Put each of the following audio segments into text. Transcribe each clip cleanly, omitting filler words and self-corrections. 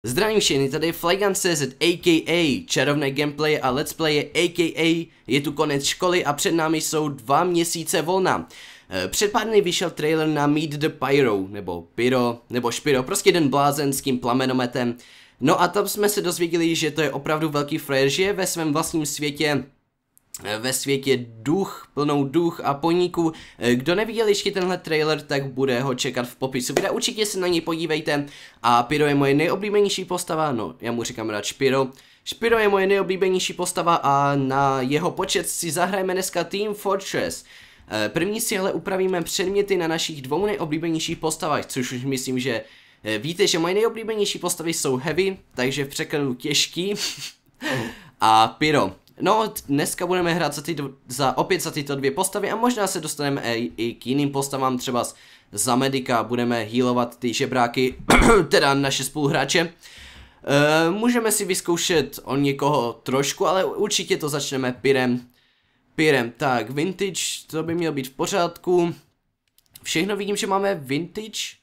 Zdravím všechny, tady je Flygun.cz a.k.a. čarovné gameplay a let's play a.k.a. je tu konec školy a před námi jsou 2 měsíce volna. Před pár dny vyšel trailer na Meet the Pyro, nebo Pyro, nebo Špiro, prostě jeden blázen s tím plamenometem. No a tam jsme se dozvěděli, že to je opravdu velký frajer, že je ve svém vlastním světě, ve světě plnou duch a poníků. Kdo neviděl ještě tenhle trailer, tak bude ho čekat v popisu videa, určitě se na něj podívejte. A Pyro je moje nejoblíbenější postava, no já mu říkám rád Špiro. Špiro je moje nejoblíbenější postava a na jeho počet si zahrajeme dneska Team Fortress. První si ale upravíme předměty na našich 2 nejoblíbenějších postavách, což už myslím, že víte, že moje nejoblíbenější postavy jsou Heavy, takže v překladu těžký, a Pyro. No, dneska budeme hrát opět za tyto 2 postavy a možná se dostaneme i k jiným postavám, třeba za medika budeme healovat ty žebráky, teda naše spoluhráče. Můžeme si vyzkoušet o někoho trošku, ale určitě to začneme Pyrem. Tak, vintage, to by mělo být v pořádku. Všechno vidím, že máme vintage.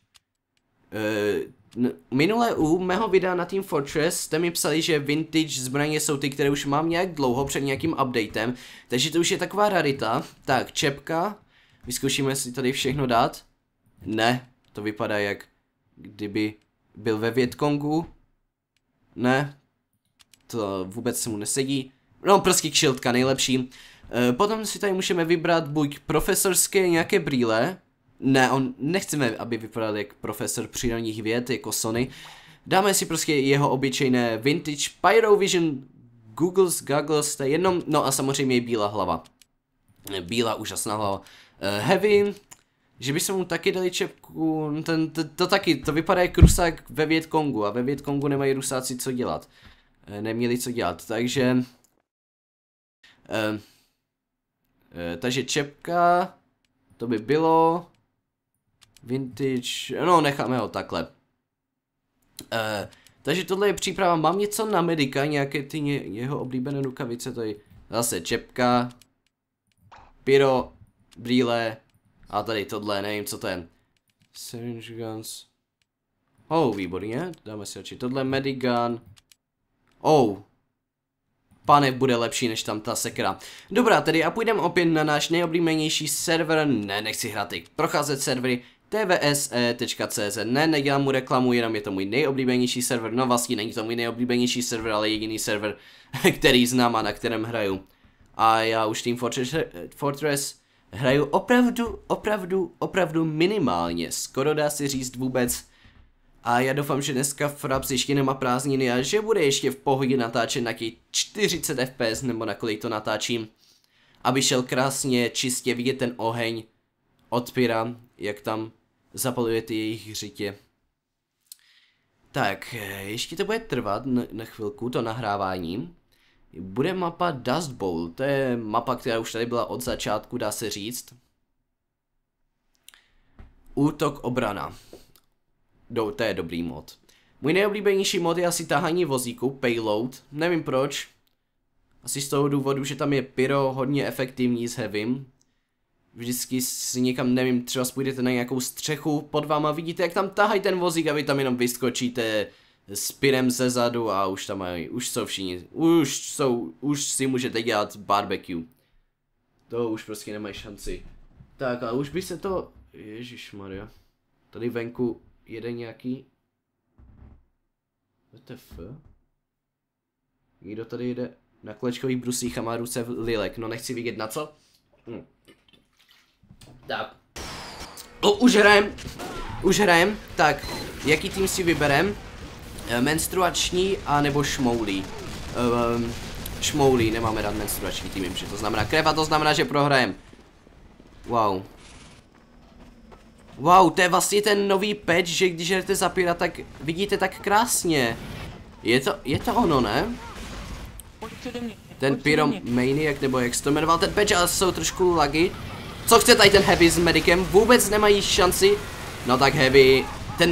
Minule u mého videa na Team Fortress jste mi psali, že vintage zbraně jsou ty, které už mám nějak dlouho před nějakým updatem, takže to už je taková rarita. Tak, čepka, vyzkoušíme si tady všechno dát. Ne, to vypadá jak kdyby byl ve Vietkongu. Ne, to vůbec se mu nesedí. No, prostě kšiltka nejlepší. Potom si tady můžeme vybrat buď profesorské nějaké brýle. Ne, nechceme, aby vypadal jak profesor přírodních věd, jako Sony. Dáme si prostě jeho obyčejné vintage Pyro Vision Goggles, to je jedno, no a samozřejmě i bílá hlava. Bílá úžasná hlava. Heavy, že by se mu taky dali čepku, to vypadá jak rusák ve Vietkongu a ve Vietkongu nemají rusáci co dělat. Neměli co dělat, takže... takže čepka, to by bylo... Vintage, no necháme ho takhle. Takže tohle je příprava, mám něco na medika, nějaké ty jeho oblíbené rukavice, to je zase čepka, Pyro, brýle a tady tohle, nevím co to je. Syringe guns. Oh, výborně, dáme si radši tohle medic gun. Oh. Pane, bude lepší než tam ta sekera. Dobrá, tedy a půjdeme opět na náš nejoblíbenější server, ne, nechci hrát teď procházet servery, tvse.cz, ne, nedělám mu reklamu, jenom je to můj nejoblíbenější server, no vlastně není to můj nejoblíbenější server, ale jediný server, který znám a na kterém hraju. A já už Team Fortress hraju opravdu minimálně, skoro dá se říct vůbec. A já doufám, že dneska Fraps ještě nemá prázdniny a že bude ještě v pohodě natáčet na 40 fps nebo na kolik to natáčím. Aby šel krásně, čistě vidět ten oheň od Pyra, jak tam zapaluje ty jejich hřitě. Tak, ještě to bude trvat na chvilku, to nahrávání. Bude mapa Dust Bowl, to je mapa, která už tady byla od začátku, dá se říct. Útok, obrana. To je dobrý mod. Můj nejoblíbenější mod je asi tahání vozíku, payload, nevím proč. Asi z toho důvodu, že tam je Pyro hodně efektivní s Heavym. Vždycky si někam, nevím, třeba spůjdete na nějakou střechu pod váma, vidíte jak tam tahají ten vozík a vy tam jenom vyskočíte s Pyrem ze zadu a už tam mají, už jsou všichni, už si můžete dělat barbecue. To už prostě nemají šanci. Tak a už by se to, ježišmarja, tady venku jede nějaký... WTF? Někdo tady jede na kolečkových brusích a má ruce v lilek, no nechci vidět na co. Tak. Už hrajem, tak jaký tým si vyberem? Menstruační a nebo šmoulí. Šmoulí, nemáme rád menstruační tým, že to znamená krev a to znamená, že prohrajem. Wow. Wow, to je vlastně ten nový patch, že když jdete za Pyra, tak vidíte tak krásně. Je to ono, ne? Ten Pyromaniac, nebo jak se to jmenoval, ten patch, ale jsou trošku lagy. Co chce tady ten Heavy s medicem? Vůbec nemají šanci. No tak Heavy, ten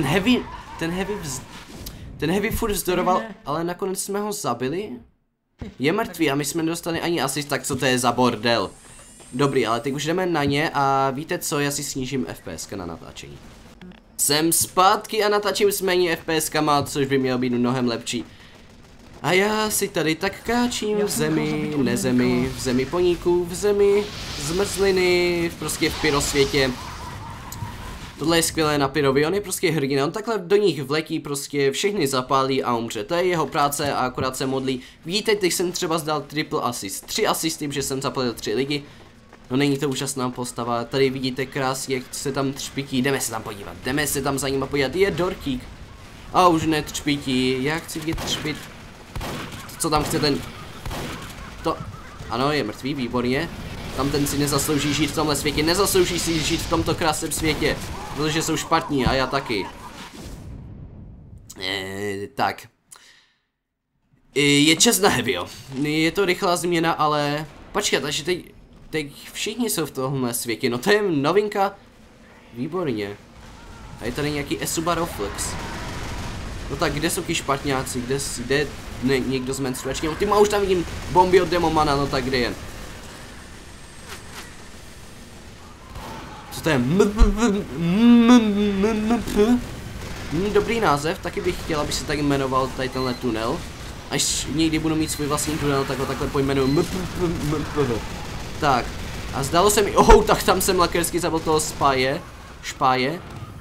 Heavy furt vzdoroval, ale nakonec jsme ho zabili. Je mrtvý a my jsme nedostali ani asist, tak co to je za bordel? Dobrý, ale teď už jdeme na ně a víte co, já si snížím FPS na natáčení. Jsem zpátky a natáčím s méně FPSkama, což by mělo být mnohem lepší. A já si tady tak káčím v zemi, nezemi, v zemi poníků, v zemi zmrzliny, prostě v pyrosvětě. Tohle je skvělé na Pyrovi, on je prostě hrdina, on takhle do nich vletí, prostě všechny zapálí a umře. To je jeho práce a akorát se modlí. Vidíte, teď jsem třeba zdal triple assist. 3 asisty, že jsem zapalil 3 lidi. No není to úžasná postava, tady vidíte krásně, jak se tam třpití, jdeme se tam podívat, jdeme se tam za nima podívat, je dortík. A už netřpití, já chci vidět třpit. Co tam chce ten... To... Ano, je mrtvý, výborně. Tam ten si nezaslouží žít v tomhle světě, nezaslouží si žít v tomto krásném světě. Protože jsou špatní a já taky. Tak. Je čas na Heavyo. Je to rychlá změna, ale... Počkat, takže teď všichni jsou v tomhle světě, no to je novinka. Výborně. A je tady nějaký Esubar Flex. No tak kde jsou ti špatňáci, kde někdo z menstruačního týmu, a už tam vidím bomby od Demomana, no tak kde jen. Co to je? Dobrý název, taky bych chtěl, aby se tak jmenoval tady tenhle tunel. Až někdy budu mít svůj vlastní tunel, tak ho takhle pojmenuju. Tak, a zdalo se mi, tak tam jsem lakersky zabil toho špáje.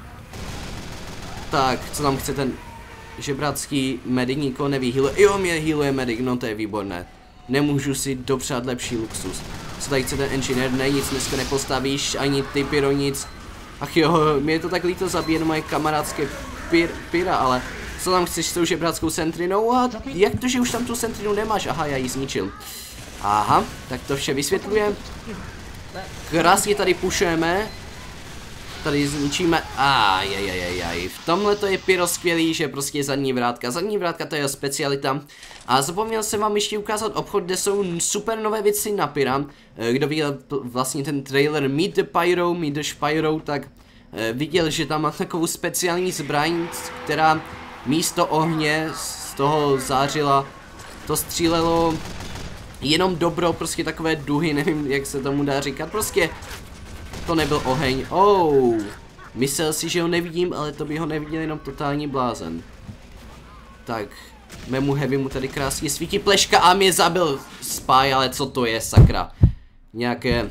Tak, co tam chce ten žebrácký medic, nikoho nevyhýluje. Jo, mě healuje medic, no to je výborné. Nemůžu si dopřát lepší luxus. Co tady chce ten engineer? Ne, nic dneska nepostavíš, ani ty pyro, nic. Ach jo, mě je to tak líto zabíjet moje kamarádské pyra, ale co tam chceš s tou žebráckou sentrinou? A jak to, že už tam tu sentrinu nemáš? Aha, já ji zničil. Aha, tak to vše vysvětluje. Krásně tady pušujeme. Tady zničíme. V tomhle to je pyro skvělý, že prostě zadní vrátka. Zadní vrátka to je specialita. A zapomněl jsem vám ještě ukázat obchod, kde jsou super nové věci na pyra. Kdo viděl vlastně ten trailer Meet the Spyro, tak viděl, že tam má takovou speciální zbraň, která místo ohně z toho zářila. To střílelo jenom dobro, prostě takové duhy, nevím, jak se tomu dá říkat, prostě to nebyl oheň. Myslel si, že ho nevidím, ale to by ho neviděl jenom totální blázen. Tak, mému Heavy mu tady krásně svítí pleška a mě zabil Spy, ale co to je, sakra? Nějaké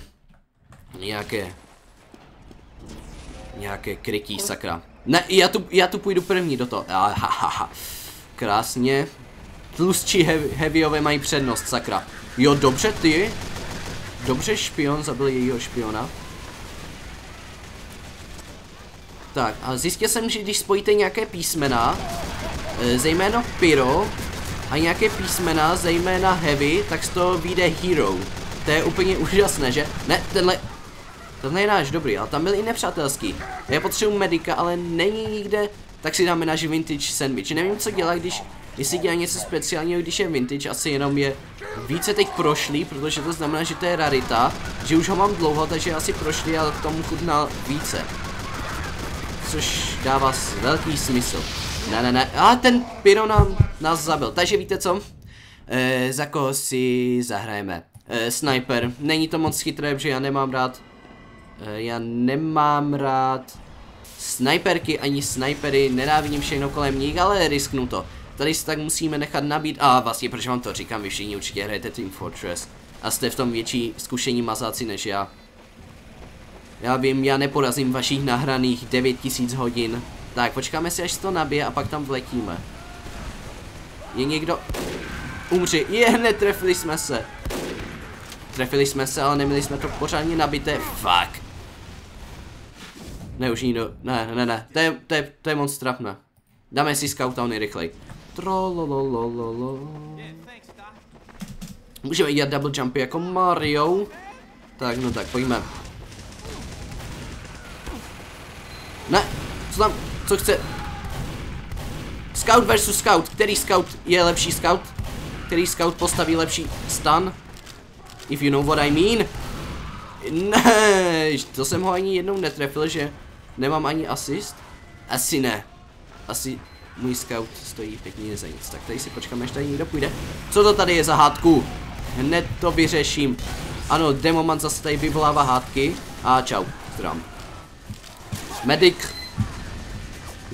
krytí, sakra. Ne, já tu půjdu první do toho. Krásně. Tlustší Heavyové mají přednost, sakra. Jo, dobře ty. Dobře, špion, zabil jejího špiona. Tak, a zjistil jsem, že když spojíte nějaké písmena, zejména Pyro, a nějaké písmena, zejména Heavy, tak z toho vyjde Hero. To je úplně úžasné, že? Ne, tenhle je náš dobrý, ale tam byl i nepřátelský. Já potřebuji medika, ale není nikde, tak si dáme náš vintage sandwich. Nevím, co dělá, jestli dělá něco speciálního, když je vintage, asi jenom je více teď prošlý, protože to znamená, že to je rarita, že už ho mám dlouho, takže asi prošlý, ale k tomu chutnal více. Což dává velký smysl. Ne. A ten pyro nás zabil. Takže víte co? Za koho si zahrajeme? Sniper. Není to moc chytré, protože já nemám rád sniperky ani snipery. Nenávidím všechno kolem nich, ale risknu to. Tady si tak musíme nechat nabít. A vlastně, proč vám to říkám, vy všichni určitě hrajete Team Fortress. A jste v tom větší zkušení mazáci než já. Já vím, já neporazím vašich nahraných 9000 hodin. Tak, počkáme si, až se to nabije a pak tam vletíme. Je někdo... Umři. Netrefili jsme se. Trefili jsme se, ale neměli jsme to pořádně nabité. Fuck. Ne, už nikdo. Ne. To je moc strapné. Dáme si scoutowny rychlej. Můžeme dělat double jumpy jako Mario. Tak, no tak, pojďme. Ne, co tam, co chce? Scout versus scout, který scout je lepší scout? Který scout postaví lepší stun? If you know what I mean. Ne, to jsem ho ani jednou netrefil, že nemám ani asist? Asi ne. Asi můj scout stojí pěkně za nic. Tak tady si počkáme, až tady někdo půjde. Co to tady je za hádku? Hned to vyřeším. Ano, Demoman zase tady vyvolává hádky. A čau, zdrám. Medic.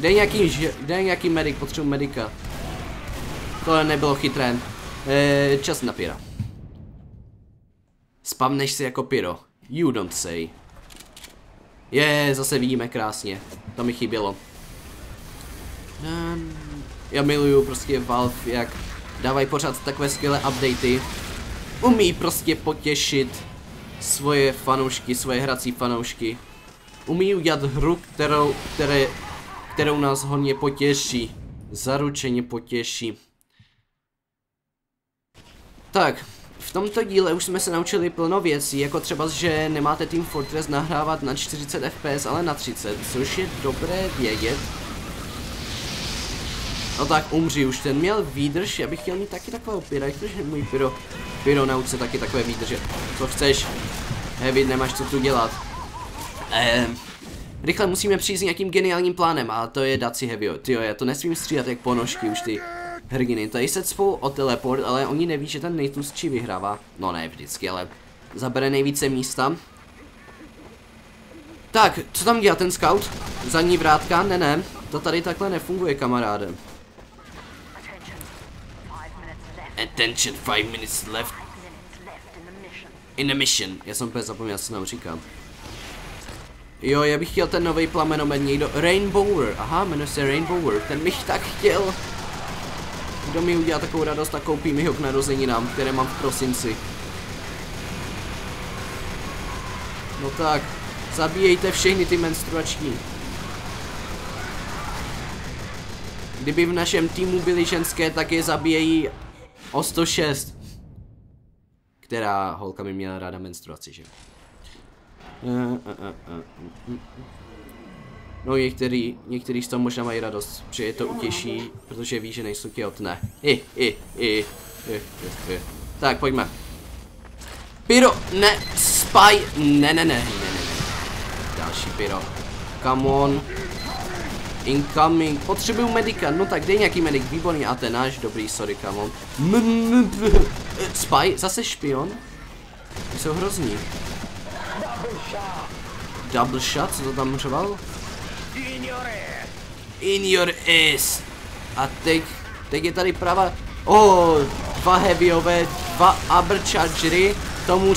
Kde je nějaký medic? Potřebuji medika. To nebylo chytré. Čas na pyra. Spamneš si jako pyro. You don't say. Zase vidíme krásně. To mi chybělo. Já miluju prostě Valve, jak dávají pořád takové skvělé updaty. Umí prostě potěšit svoje fanoušky, svoje hrací fanoušky. Umí udělat hru, kterou nás hodně potěší. Zaručeně potěší. Tak, v tomto díle už jsme se naučili plno věcí, jako třeba, že nemáte Team Fortress nahrávat na 40 FPS, ale na 30, což je dobré vědět. No tak umři už, ten měl výdrž, já bych chtěl mít taky takového pyra, protože můj pyro nauč se taky takové výdrže. Co chceš? Heavy, nemáš co tu dělat. Rychle musíme přijít s nějakým geniálním plánem a to je dát si Heavyho. Tyjo, já to nesmím střídat jak ponožky už ty hrdiny. Tady se cpou o teleport, ale oni neví, že ten nejtlustší vyhrává. No ne vždycky, ale zabere nejvíce místa. Tak, co tam dělá ten scout? Zadní vrátka? Ne, to tady takhle nefunguje, kamaráde. Attention, 5 minutes left in the mission. Já jsem úplně zapomněl, co nám říkám. Jo, já bych chtěl ten nový plamenomet někdo. Rainbower, aha, jmenuje se Rainbower, ten bych tak chtěl. Kdo mi udělá takovou radost a koupí mi ho k narozeninám, které mám v prosinci. No tak, zabíjejte všechny ty menstruační. Kdyby v našem týmu byly ženské, tak je zabíjejí o 106. Která holka mi měla ráda menstruaci, že? No některý z toho možná mají radost, že je to utěší, protože ví, že nejsou těhotné. Tak, pojďme. Pyro, ne, spy, ne. Další pyro. Come on. Incoming, potřebuju medika, no tak dej nějaký medik, výborný, a ten náš, dobrý, sorry, come on. Spy, zase špion? Ty jsou hrozní. Double shot, co to tam řval? In your ass. A teď je tady prava. Dva heavyové, dva aberchargery, tomu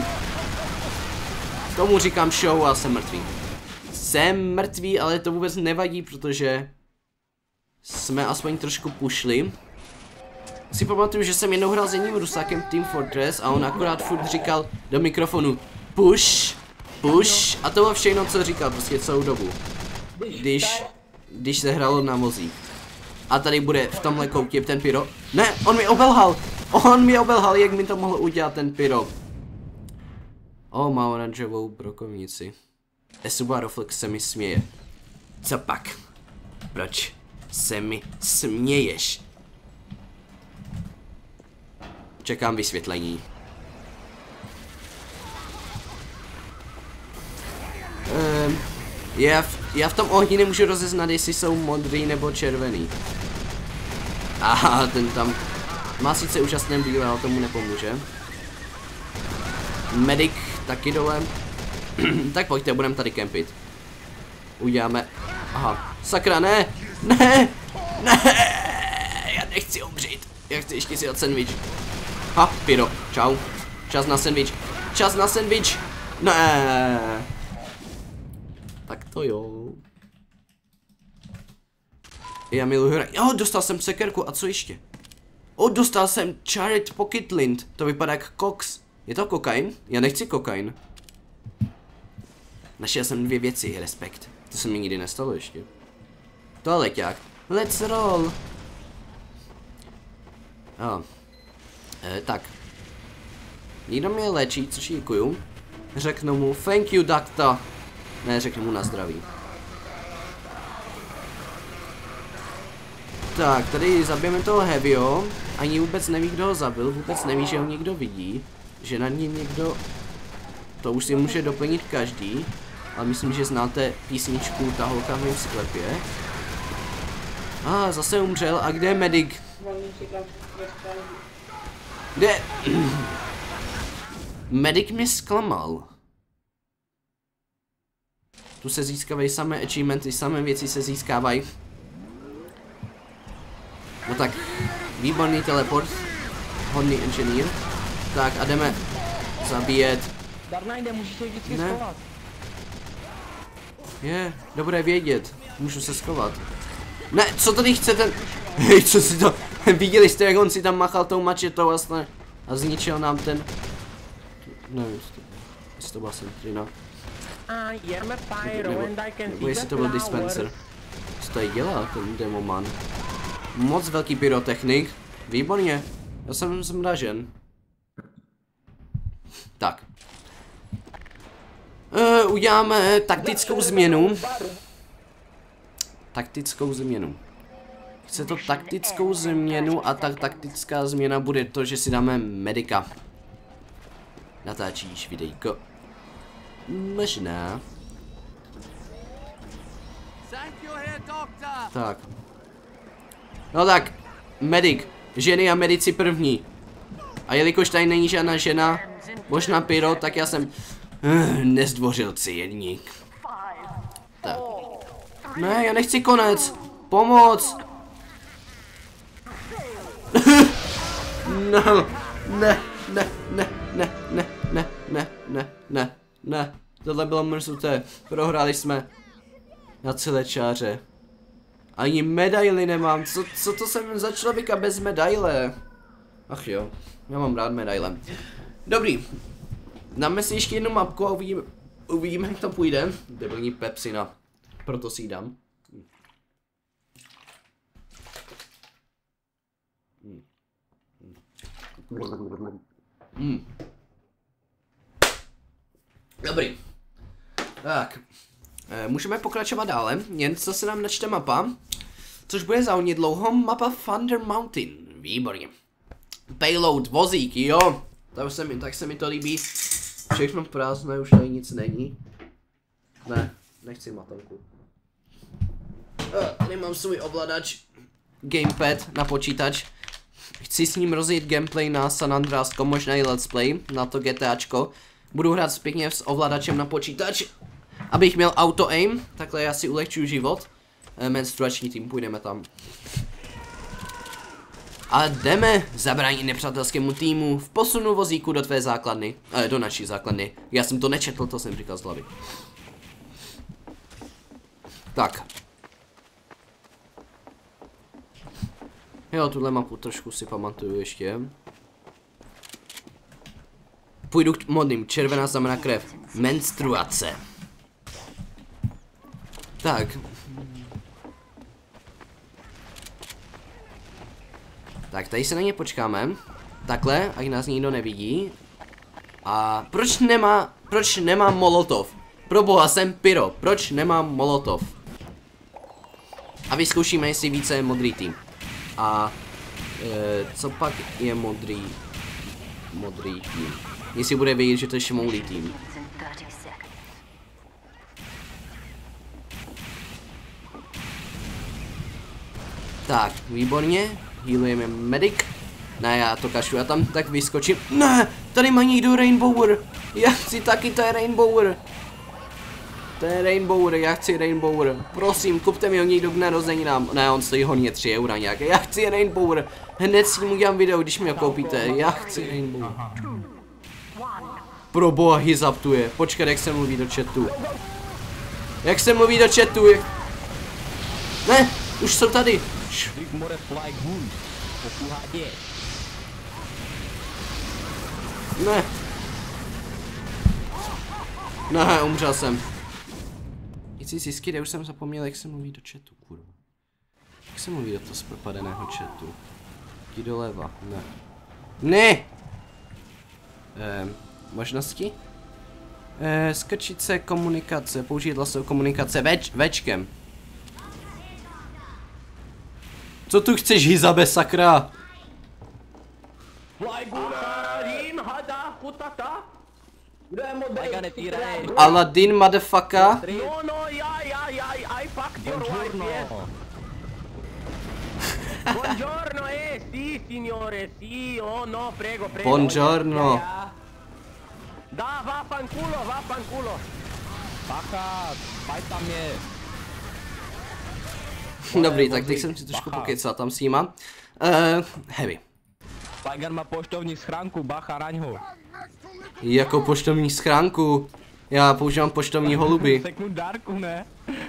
říkám show a jsem mrtvý. Jsem mrtvý, ale to vůbec nevadí, protože jsme aspoň trošku pušli. Si pamatuju, že jsem jednou hrál s jedním Rusákem Team Fortress a on akorát furt říkal do mikrofonu push, a to bylo všechno, co říkal prostě celou dobu. Když se hrálo na vozík. A tady bude v tomhle koutě ten pyro. Ne, on mi obelhal, jak mi to mohl udělat ten pyro. Má oranžovou brokovnici. Subaroflex se mi směje. Co pak? Proč se mi směješ? Čekám vysvětlení. Já v tom ohni nemůžu rozeznat, jestli jsou modrý nebo červený. Aha, ten tam má sice úžasné bílé, ale tomu nepomůže. Medic taky dole. Tak pojďte, budeme tady kempit. Uděláme. Aha, sakra, ne, já nechci umřít. Já chci ještě si dát sandwich. Ha, pyro, čau. Čas na sandwich. Ne. Tak to jo. Já miluji hra. Jo, dostal jsem sekerku, a co ještě? Dostal jsem Charred Pocket Lint. To vypadá jak koks. Je to kokain? Já nechci kokain. Našel jsem 2 věci, respekt. To se mi nikdy nestalo ještě. To je leťák. Let's roll. Tak. Někdo mě léčí, což děkuju. Řeknu mu thank you, doctor. Ne, řeknu mu na zdraví. Tak, tady zabijeme toho Heavyho. Ani vůbec neví, kdo ho zabil. Vůbec neví, že ho někdo vidí. Že na něj někdo... To už si může doplnit každý. Ale myslím, že znáte písničku Ta holka v mém sklepě. Zase umřel. A kde je medic? Kde? Medic mě zklamal. Tu se získávají samé achievementy, samé věci se získávají. No tak, výborný teleport. Hodný engineer. Tak a jdeme zabíjet. Darnajde, můžeš se vždycky schovat. Je, dobré vědět. Můžu se schovat. Ne, co tady chce ten... Hej, co si to... Viděli jste, jak on si tam machal tou mačetou vlastně a zničil nám ten... Nevím, jestli to byla Sentrina. Nebo jestli to byl dispenser. Co tady dělá ten demoman? Moc velký pyrotechnik. Výborně. Já jsem zmražen. Tak. Uděláme taktickou změnu. Taktickou změnu. Chce to taktickou změnu a ta taktická změna bude to, že si dáme medika. Natáčíš videjko. Možná. Tak. No tak, medic. Ženy a medici první. A jelikož tady není žádná žena, možná pyro, tak já jsem nezdvořilci jedník. Tak. Ne, já nechci konec. Pomoc. No, ne, ne, ne, ne, ne, ne, ne, ne, ne, ne. Tohle bylo mrzuté. Prohráli jsme. Na celé čáře. Ani medaily nemám. Co to jsem za člověka bez medaile? Ach jo, já mám rád medaile. Dobrý. Dáme si ještě jednu mapku a uvidíme, jak to půjde. Debilní pepsina. Proto si ji dám. Dobrý. Tak. Můžeme pokračovat dále, jen co se nám načte mapa. Což bude za dlouho. Mapa Thunder Mountain. Výborně. Payload, vozík, jo. Tak se mi to líbí. Všechno prázdné, už tady nic není. Ne, nechci matonku. Tady mám svůj ovladač. Gamepad na počítač. Chci s ním rozjet gameplay na San Andreasko, možná i let's play na to GTAčko. Budu hrát pěkně s ovladačem na počítač, abych měl auto aim, takhle já si ulehčuju život. Menstruační tým, půjdeme tam. A jdeme zabránit nepřátelskému týmu v posunu vozíku do tvé základny. Do naší základny. Já jsem to nečetl, to jsem říkal z hlavy. Tak. Jo, tuhle mapu trošku si pamatuju ještě. Půjdu k modným. Červená znamená krev. Menstruace. Tak. Tak, tady se na ně počkáme. Takhle, ať nás nikdo nevidí. A proč nemám molotov? Proboha, jsem pyro. Proč nemám molotov? A vyzkoušíme, jestli více je modrý tým. A co pak je modrý tým? Jestli bude vědět, že to je šmoulý tým. Tak, výborně. Healujeme medic. Ne, já to kašlu, já tam tak vyskočím. Ne, tady má někdo Rainbower. Já chci taky, to je Rainbower. To je Rainbower, já chci Rainbower. Prosím, kupte mi ho někdo k narozeninám. Ne, on stojí hodně 3 eura nějaké. Já chci Rainbower. Hned s ním udělám video, když mi ho koupíte. Já chci Rainbower. Pro boha, hizaptuje. Počkat, jak se mluví do chatu. Jak se mluví do chatu? Ne, už jsou tady. Ne. Ne, umřel jsem. Jsi si skide, už jsem zapomněl, jak se mluví do chatu, kurva. Jak se mluví do toho zpropadeného chatu? Jdi doleva, ne. Ne! Možnosti? Skrčit se, komunikace, použít hlasovou komunikace večkem. Co tu chceš, Hizabe, sakra? Aladdin, motherfucker. No, I fucked your wife, yes. Buongiorno, sì, signore, sì, oh no, prego, prego. Buongiorno. Da, vaffanculo, vaffanculo. Bacha, spaj tam je. Dobrý, tak teď jsem si trošku pokecal tam s nima. Heavy. Flygun má poštovní schránku, bacha, raň ho. Jako poštovní schránku. Já používám poštovní holuby. Sekundárku, ne?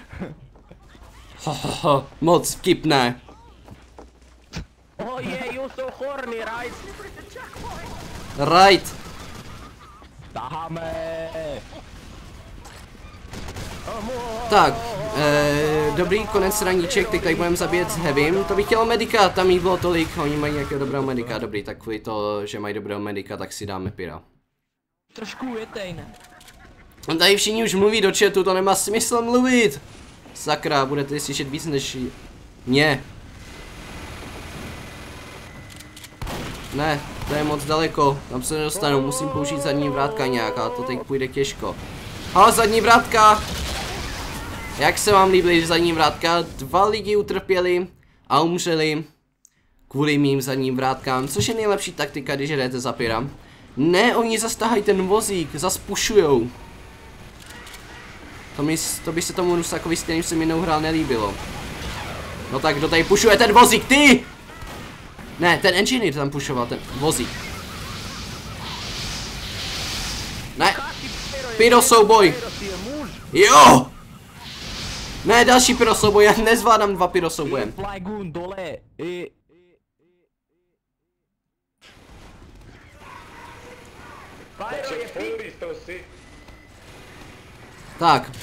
Moc vtipné. Oh yeah, you so horny, right? Right. Taháme. Tak, dobrý, konec raníček, teď tady budeme zabíjet s Heavym. To bych chtěl medika, tam jich bylo tolik, oni mají nějakého dobrého medika, dobrý, tak kvůli to, že mají dobrého medika, tak si dáme Pyra. Trošku ujetej, ne? Tady všichni už mluví do chatu, to nemá smysl mluvit. Sakra, budete slyšet víc než mě. Ne, to je moc daleko, tam se nedostanu, musím použít zadní vrátka nějak a to teď půjde těžko. Halo, zadní vrátka! Jak se vám líbí zadní vrátka? 2 lidi utrpěli a umřeli kvůli mým zadním vrátkám, což je nejlepší taktika, když jdete za Pyra. Ne, oni zastahají ten vozík, zas pušujou. To by se tomu Rusakovi, s kterým jsem jinou hrál, nelíbilo. No tak kdo tady pušuje ten vozík, ty? Ne, ten engineer tam pušoval, ten vozík. Ne, Pyro souboj. Jo! Ne, další Pyro souboj, já nezvládám 2 Pyro souboje. Flygun dole. Tak,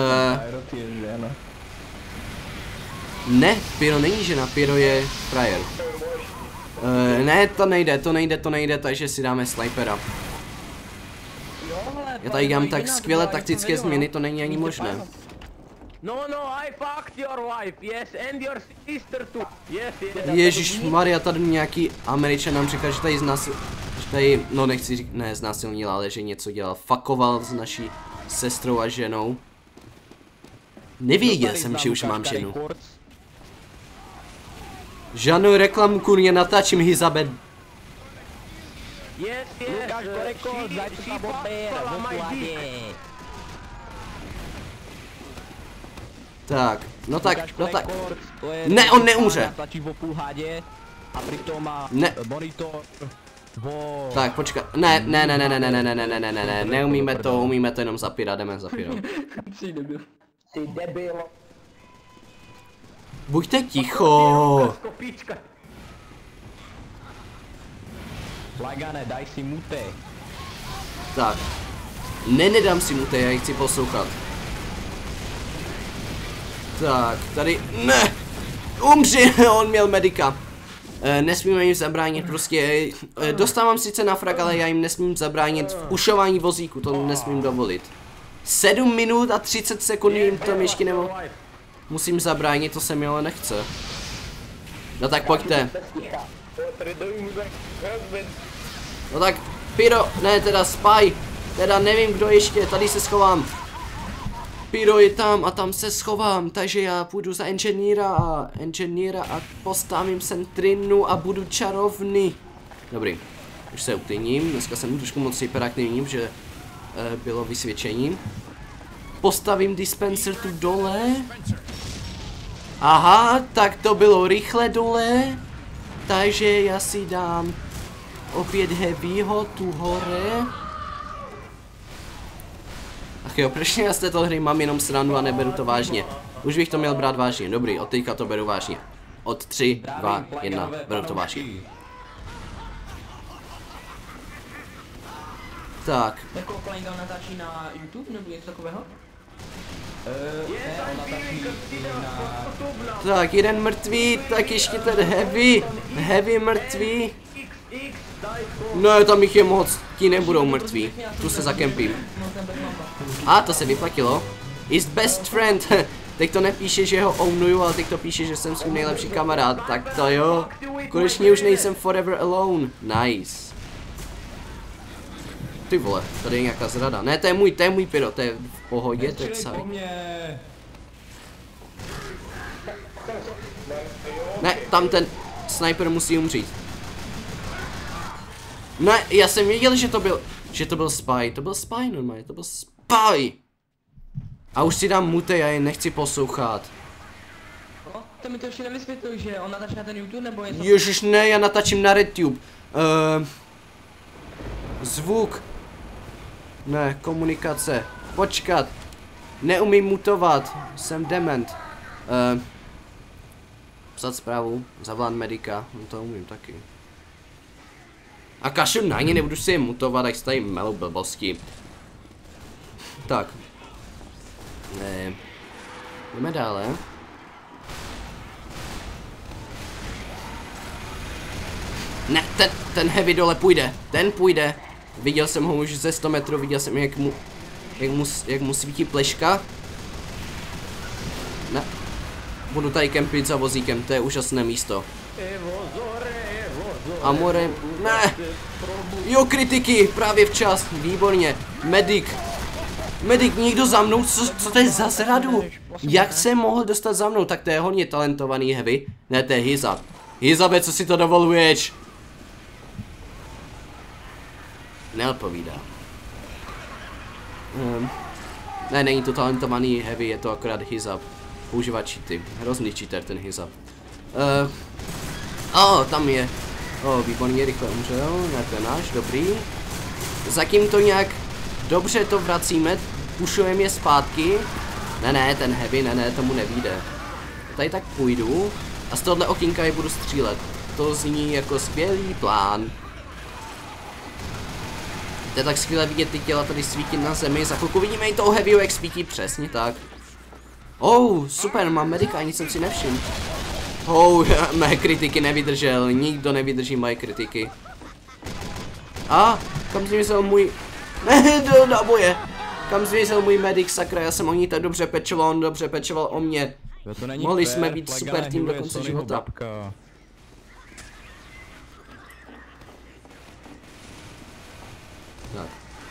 ne, Pyro není žena, Pyro je frajer. Ne, to nejde, takže si dáme snipera. Já tady dělám tak skvělé taktické změny, to není ani možné. No, I fucked your wife, yes, and your sister too. Yes, yes. Ježišmarja, tady nějaký Američan nám říkal, že tady no nechci říct, ne znásilnil, ale že něco dělal, fuckoval s naší sestrou a ženou. Nevěděl jsem, že už mám ženu. Žádnou reklamu, kurně, natáčím Hizabed. Yes, Lukáš Koreko, zajdu ta bobér, Tak, no tak. Ne, on neumře. A přitom má monitor. Tak, počkat. Ne, neumíme to, umíme to jenom za Pyra, jdeme za Pyra. Jsi debil. Buďte ticho. Flygane, daj si mute. Tak. Nedám si mute, já ji chci poslouchat. Tak, tady, ne! Umři, on měl medika. Nesmíme jim zabránit, prostě, dostávám sice na frag, ale já jim nesmím zabránit v pušování vozíku, to nesmím dovolit. 7 minut a 30 sekund jim to ještě nebo musím zabránit, to se mi ale nechce. No tak pojďte. No tak, Pyro, ne teda Spy, teda nevím kdo ještě, tady se schovám. Pyro je tam a tam se schovám, takže já půjdu za engineera a postavím centrinu a budu čarovný. Dobrý, už se uklidním, dneska jsem trošku moc hyperaktivní, že bylo vysvědčení. Postavím dispenser tu dole. Aha, tak to bylo rychle dole. Takže já si dám opět Heavyho tu hore. Ach jo, proč já z této hry mám jenom srandu a neberu to vážně. Už bych to měl brát vážně, dobrý, od teďka to beru vážně. Od 3, 2, 1, beru to vážně. Tak. Jako Flygun natáčí na YouTube nebo něco takového? Tak, jeden mrtvý, tak ještě ten Heavy mrtvý. No, tam jich je moc, ti nebudou mrtví, tu se zakempím. A to se vyplatilo. Is best friend. Teď to nepíše, že ho ownuju, ale teď to píše, že jsem svůj nejlepší kamarád. Tak to jo. Konečně už nejsem forever alone. Nice. Ty vole, tady je nějaká zrada. Ne, to je můj Pyro, to je v pohodě, to je psavý. Ne, tam ten sniper musí umřít. Ne, já jsem věděl, že to byl Spy, normálně, to byl Spy. A už si dám mute, já je nechci poslouchat. No, to mi to ještě nevysvětlil, že on natáčí na ten YouTube nebo něco? Ježiš, ne, já natáčím na RedTube. Zvuk. Ne, komunikace. Počkat. Neumím mutovat. Jsem dement. Psat zprávu. Zavolat medika. No to umím taky. A kašlu na ně, nebudu si je mutovat, jak se tady melou blbosti. Tak. Jdeme dále. Ne, ten heavy dole půjde. Ten půjde. Viděl jsem ho už ze 100 metrů, viděl jsem jak mu svítí pleška. Ne. Budu tady kempit za vozíkem, to je úžasné místo. Amore, ne. Jo, kritiky, právě včas, výborně. Medic. Medic, někdo za mnou, co to je za zradu? Jak se mohl dostat za mnou? Tak to je hodně talentovaný heavy. Ne, to je Hizab. Hizabe, co si to dovoluješ? Neodpovídá. Ne, není to talentovaný heavy, je to akorát Hizab. Používá cheaty. Hrozný cheater ten Hizab. Tam je. Výborně, rychle umřel. Ne, to je náš, dobrý. Zatím to nějak dobře to vracíme. Pušujeme je zpátky. Ne, ten heavy, ne, tomu nevíde. Tady tak půjdu. A z tohohle okýnka je budu střílet. To zní jako skvělý plán. To je tak skvěle vidět ty těla tady svítit na zemi. Za chvilku vidíme i toho heavyho, jak svítí přesně tak. Super, mám medika, nic jsem si nevšiml. Mé kritiky nevydržel, nikdo nevydrží moje kritiky. Kam zmizel můj... Ne, do naboje. Kam zmizel můj medic, sakra, já jsem o ní tak dobře pečoval, on dobře pečoval o mě. Mohli jsme být super tým do konce života. Tak.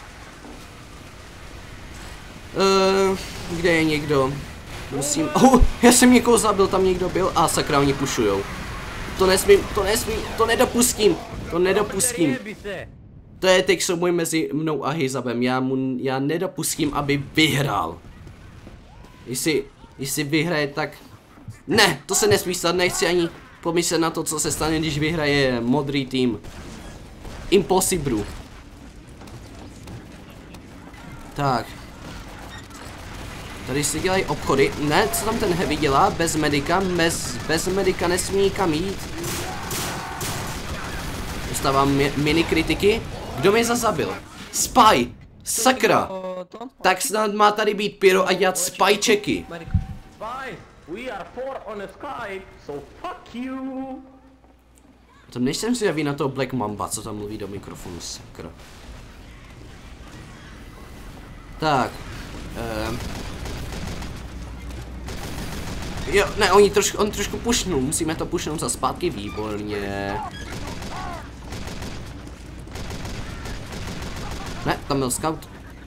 Kde je někdo? Musím... já jsem někoho zabil, tam někdo byl. Sakra, oni pušujou. To nesmím, to nedopustím. To nedopustím. To je teď souboj mezi mnou a Hizabem. Já nedopustím, aby vyhrál. Jestli vyhraje, tak... Ne, to se nesmí stát, nechci ani pomyslet na to, co se stane, když vyhraje modrý tým. Impossible. Tak. Tady si dělají obchody. Ne, co tam ten heavy dělá? Bez medika. Bez medika nesmí nikam jít. Dostávám mini kritiky. Kdo mě zazabil? Spy! Sakra! Tak snad má tady být Pyro a dělat spy checky. To nejsem si javí na toho Black Mamba, co tam mluví do mikrofonu, sakra. Tak. Jo, ne, on trošku pušnul, musíme to pušnout za zpátky, výborně. Ne, tam byl scout.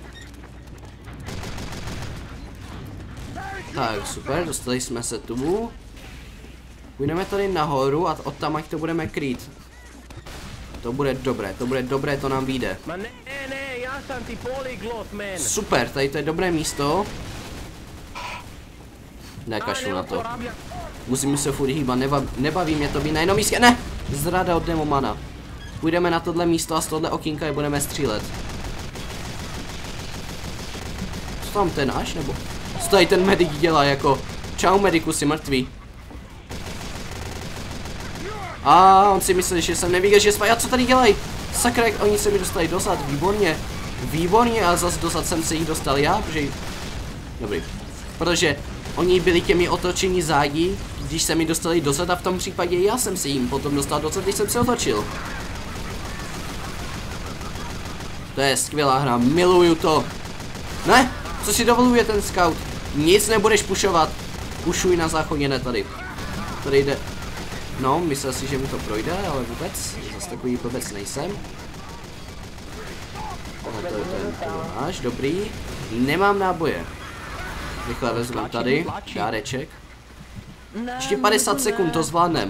Tak, super, dostali jsme se tu. Půjdeme tady nahoru a od tam ať to budeme krýt. To bude dobré, to nám vyjde. Super, tady to je dobré místo. Nekašlu na to. Musím se furt hýbat, nebaví mě to být na jednom místě. Ne! Zrada od Demomana. Půjdeme na tohle místo a z tohle okýnka je budeme střílet. Co tam ten náš, nebo? Co tady ten medic dělá jako? Čau mediku, jsi mrtvý. On si myslel, že jsem neviděl, že spája, co tady dělají? Sakra, jak oni se mi dostali dozad, výborně. Výborně, a zase dozad jsem se jich dostal já, protože... Dobrý. Protože oni byli těmi otočení zádí, když se mi dostali dozad a v tom případě já jsem se jim potom dostal dozad, když jsem se otočil. To je skvělá hra, miluju to. Ne, co si dovoluje ten scout? Nic nebudeš pušovat. Pušuj na záchodě, ne tady. Tady jde. No, myslel si, že mi to projde, ale vůbec. Zase takový blbec nejsem. To je náš, dobrý. Nemám náboje. Rychle vezmu tady, dáreček. Ještě 50 sekund, to zvládnem.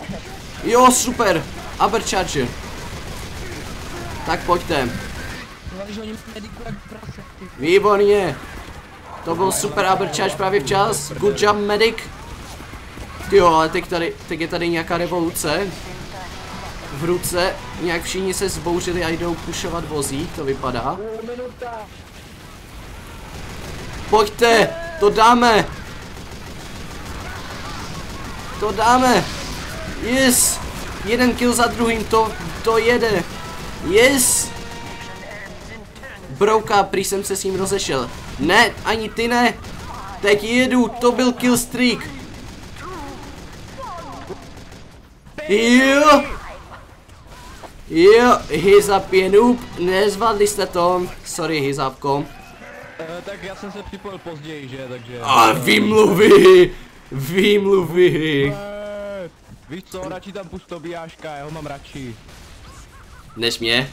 Jo, super. Abercharger. Tak pojďte. Hlavně, že oni mediku jak prase. Výborně. To byl super abrčáč právě včas. Good job, medic. Jo, ale teď je tady nějaká revoluce. V ruce. Nějak všichni se zbouřili a jdou pušovat vozík, to vypadá. Pojďte, to dáme. To dáme. Yes. Jeden kill za druhým, to jede. Yes. Brouka, prý jsem se s ním rozešel. Ne, ani ty ne. Teď jedu, to byl kill streak. Jo. Jo, Hizap je noob, nezvládli jste to. Sorry, Hizapko. Tak já jsem se připojil později, že, takže... A výmluvy. Výmluvy. Víš co, radši tam pust Tobiáška, já ho mám radši. Než mě.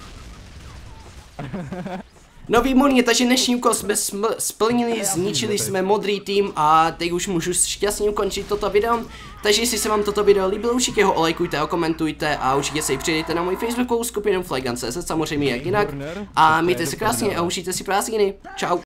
No výborně, takže dnešní úkol jsme splnili, zničili jsme modrý tým a teď už můžu šťastně ukončit toto video. Takže jestli se vám toto video líbilo, určitě ho olajkujte, okomentujte a určitě se i přidejte na můj facebookovou skupinu Flygun.cz, samozřejmě jak jinak. A mějte se krásně a užijte si prázdniny. Čau.